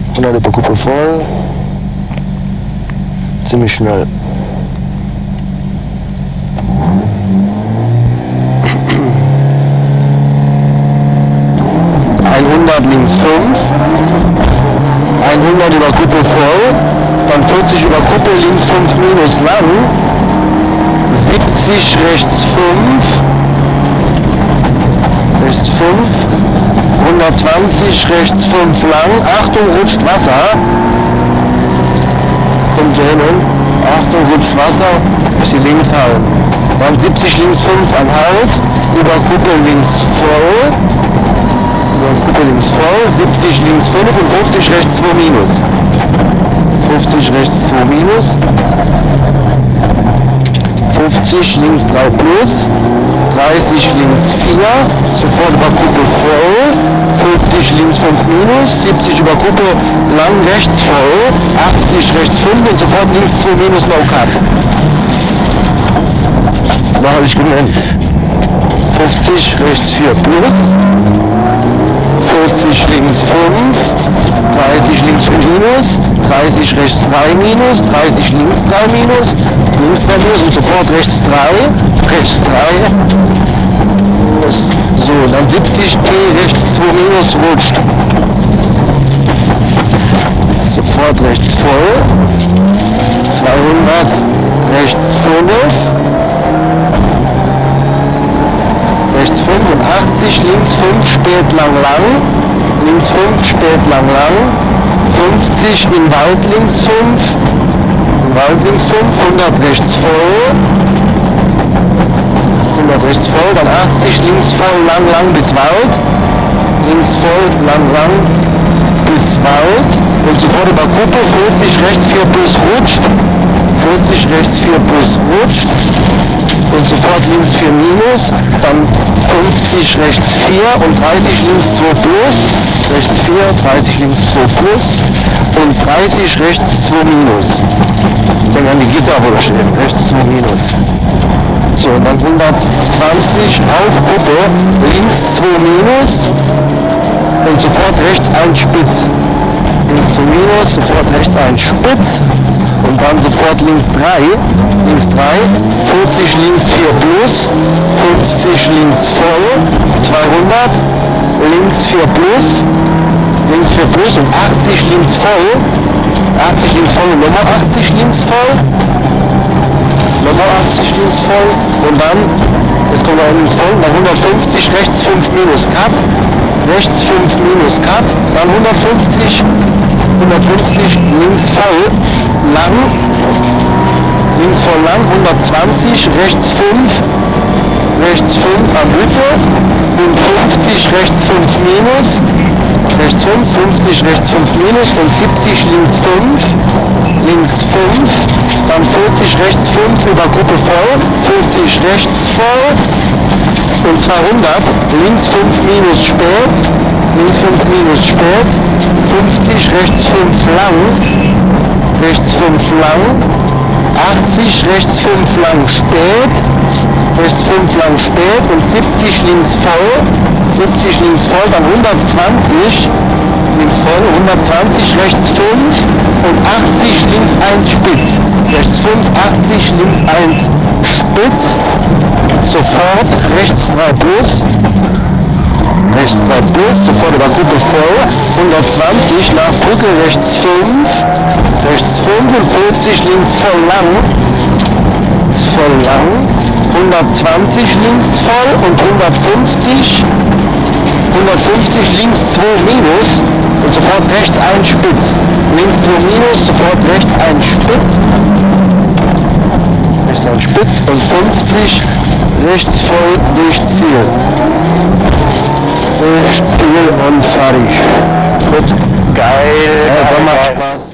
100 über Kuppe voll. Ziemlich schnell. Links 5, 100 über Kuppe voll, dann 40 über Kuppe, links 5 minus lang, 70 rechts 5, 120 rechts 5 lang, Achtung rutscht Wasser, kommt hier hin, Achtung rutscht Wasser, muss die links halten, dann 70 links 5 an Haus, über Kuppe links voll, Kuppe links voll, 70 links 5 und 50 rechts 2 minus. 50 rechts 2 minus. 50 links 3 plus. 30 links 4. Sofort über Kuppe voll. 40 links 5 minus. 70 über Kuppe lang rechts voll. 80 rechts 5 und sofort links 2 minus no cut. Da habe ich gemeint. 50 rechts 4 plus. 40 links 5, 30 links 5 minus, 30 rechts 3 minus, 30 links 3 minus, links 3 minus und sofort rechts 3, rechts 3. So, dann 70 T rechts 2 minus rutscht. Sofort rechts voll, 200 rechts 5. Rechts 85, links 5, spät lang lang, links 5, spät lang lang, 50 in Wald links 5, Wald links 5, 100 rechts voll, 100 rechts voll, dann 80 links voll, lang lang bis Wald, links voll, lang lang bis Wald und sofort über Kuppe, 40 rechts 4 plus rutscht, 40 rechts 4 plus rutscht. Und sofort links 4 minus, dann 50 rechts 4 und 30 links 2 plus, rechts 4, 30 links 2 plus und 30 rechts 2 minus. Ich denke an die Gitter, wo da steht, rechts 2 minus. So, dann 120 auf Kuppe, links 2 minus und sofort rechts 1 Spitz. Links 2 minus, sofort rechts 1 Spitz. Und dann sofort links 3, 40 links 4 plus, 50 links voll, 200, links 4 plus und 80 links voll, 80 links voll und nochmal 80 links voll, und dann, jetzt kommen wir links voll, dann 150 rechts 5 minus Cut, rechts 5 minus Cut, dann 150 links voll, lang, links voll lang, 120, rechts 5 am Hütte und 50 rechts 5 minus, rechts 5, 50 rechts 5 minus und 70 links 5, dann 40 rechts 5 über Gruppe voll, 40 rechts voll und 200, links 5 minus spät, links 5 minus spät, 50 rechts 5 lang, rechts 5 lang, 80 rechts 5 lang spät, rechts 5 lang spät und 70 links voll, dann 120 links voll, 120 rechts 5 und 80 links 1 spitz, rechts 5, 80 links 1 spitz, sofort rechts 3 plus, sofort über Kuppe voll, 120 nach Brücke rechts 5 und 40 links voll lang, 120 links voll und 150 links 2 minus und sofort rechts 1 spitz, links 2 minus, sofort rechts 1 spitz, und 50 rechts voll durch Ziel. Durch Ziel und fertig. Gut. Geil. Ja, macht Spaß.